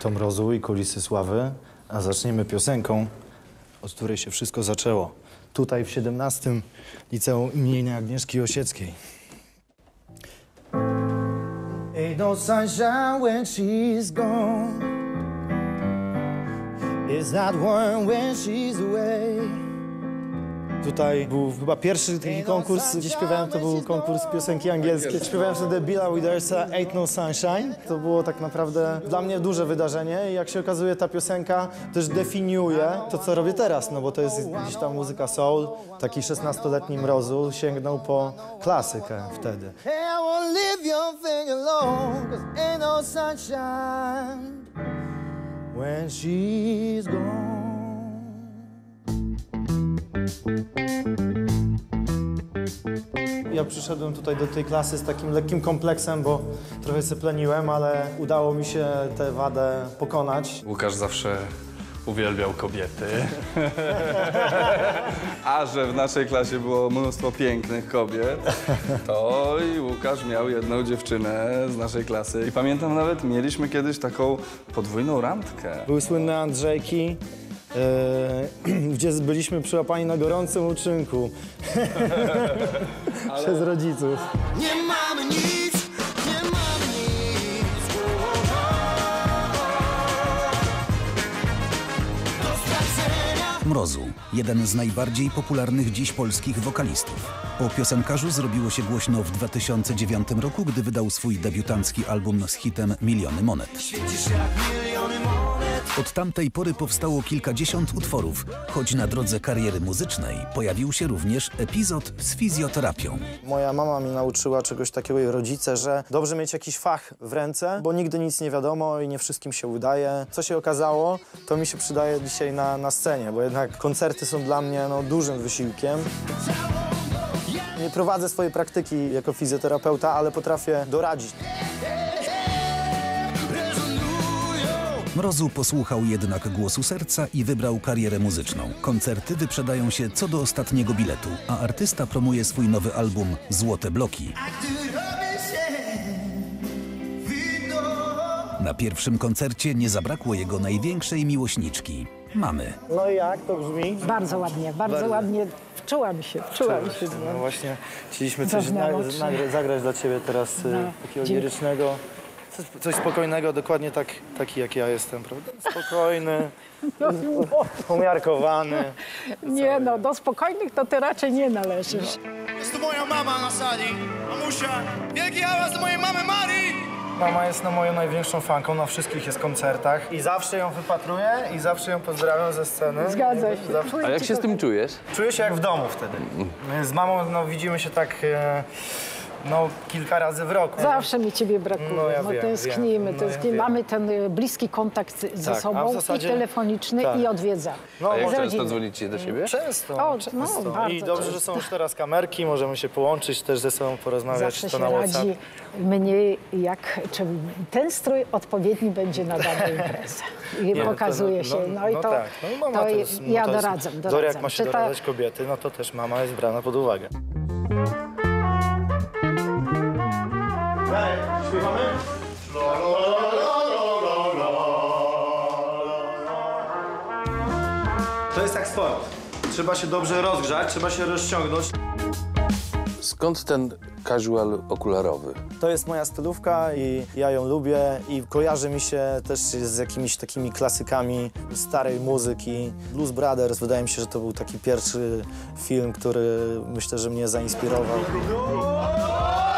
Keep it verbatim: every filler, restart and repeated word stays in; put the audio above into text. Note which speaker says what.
Speaker 1: To Mrozu i Kulisy Sławy, a zaczniemy piosenką, od której się wszystko zaczęło. Tutaj w siedemnastym Liceum imienia Agnieszki Osieckiej. Ain't no sunshine when she's gone. It's not warm when she's away. Tutaj był chyba pierwszy taki konkurs, gdzie śpiewałem, to był konkurs piosenki angielskiej. Śpiewałem wtedy Billa Withersa, Ain't No Sunshine. To było tak naprawdę dla mnie duże wydarzenie i jak się okazuje, ta piosenka też definiuje to, co robię teraz, no bo to jest gdzieś tam muzyka soul. Taki szesnastoletni Mrozu sięgnął po klasykę wtedy. When she's gone. Ja przyszedłem tutaj do tej klasy z takim lekkim kompleksem, bo trochę sepleniłem, ale udało mi się tę wadę pokonać.
Speaker 2: Łukasz zawsze uwielbiał kobiety. A że w naszej klasie było mnóstwo pięknych kobiet, to i Łukasz miał jedną dziewczynę z naszej klasy. I pamiętam nawet, mieliśmy kiedyś taką podwójną randkę.
Speaker 1: Były słynne Andrzejki, yy, gdzie byliśmy przyłapani na gorącym uczynku ale... przez rodziców. Nie mamy nic, nie mamy nic.
Speaker 3: Mrozu, jeden z najbardziej popularnych dziś polskich wokalistów. O piosenkarzu zrobiło się głośno w dwa tysiące dziewiątym roku, gdy wydał swój debiutancki album z hitem Miliony Monet. Od tamtej pory powstało kilkadziesiąt utworów, choć na drodze kariery muzycznej pojawił się również epizod z fizjoterapią.
Speaker 1: Moja mama mi nauczyła czegoś takiego i rodzice, że dobrze mieć jakiś fach w ręce, bo nigdy nic nie wiadomo i nie wszystkim się udaje. Co się okazało, to mi się przydaje dzisiaj na, na scenie, bo jednak koncerty są dla mnie no, dużym wysiłkiem. Nie prowadzę swojej praktyki jako fizjoterapeuta, ale potrafię doradzić.
Speaker 3: Mrozu posłuchał jednak głosu serca i wybrał karierę muzyczną. Koncerty wyprzedają się co do ostatniego biletu, a artysta promuje swój nowy album Złote Bloki. Na pierwszym koncercie nie zabrakło jego największej miłośniczki, mamy.
Speaker 1: No i jak to brzmi?
Speaker 4: Bardzo ładnie, bardzo, bardzo. ładnie. Wczułam się, wczułam się.
Speaker 1: No właśnie, chcieliśmy coś nagrać, zagrać dla ciebie teraz no, takiego lirycznego. Coś, coś spokojnego, dokładnie tak, taki jak ja jestem, prawda? Spokojny, no, umiarkowany.
Speaker 4: Nie no, do spokojnych to ty raczej nie należysz.
Speaker 5: Jest to moja mama na sali, mamusia. Wielki hałas do mojej mamy Marii!
Speaker 1: Mama jest no, moją największą fanką na wszystkich jest koncertach i zawsze ją wypatruję i zawsze ją pozdrawiam ze sceny.
Speaker 4: Zgadza się.
Speaker 1: Zawsze...
Speaker 6: A jak się z tym czujesz?
Speaker 1: Czuję się jak w domu wtedy. Z mamą no, widzimy się tak... E... No, kilka razy w roku.
Speaker 4: Zawsze mi ciebie brakuje.
Speaker 1: No, ja
Speaker 4: no,
Speaker 1: wiem,
Speaker 4: tęsknimy,
Speaker 1: wiem.
Speaker 4: tęsknimy.
Speaker 1: No, ja
Speaker 4: Mamy ten bliski kontakt ze
Speaker 1: tak,
Speaker 4: sobą
Speaker 1: zasadzie...
Speaker 4: i telefoniczny
Speaker 1: tak.
Speaker 4: i odwiedza.
Speaker 6: No, a jak
Speaker 4: może
Speaker 6: często dzwonicie do siebie?
Speaker 1: Często.
Speaker 4: O,
Speaker 1: często.
Speaker 4: no, bardzo
Speaker 1: I dobrze,
Speaker 4: często.
Speaker 1: że są już teraz kamerki, możemy się połączyć, też ze sobą porozmawiać.
Speaker 4: Zawsze
Speaker 1: to
Speaker 4: się
Speaker 1: na WhatsApp.
Speaker 4: radzi mnie, jak czy ten strój odpowiedni będzie na daną imprezę. I
Speaker 1: Nie,
Speaker 4: pokazuje
Speaker 1: no,
Speaker 4: się.
Speaker 1: no,
Speaker 4: No i
Speaker 1: no
Speaker 4: to,
Speaker 1: tak. No, mama
Speaker 4: to
Speaker 1: to jest, no,
Speaker 4: ja
Speaker 1: to jest,
Speaker 4: doradzam.
Speaker 1: Dor,
Speaker 4: doradzam.
Speaker 1: jak ma się
Speaker 4: Czy ta...
Speaker 1: doradzać kobiety, no to też mama jest brana pod uwagę. Daj, śpiewamy? To jest jak sport. Trzeba się dobrze rozgrzać, trzeba się rozciągnąć.
Speaker 6: Skąd ten casual okularowy?
Speaker 1: To jest moja stylówka i ja ją lubię i kojarzy mi się też z jakimiś takimi klasykami starej muzyki. Blues Brothers, wydaje mi się, że to był taki pierwszy film, który myślę, że mnie zainspirował.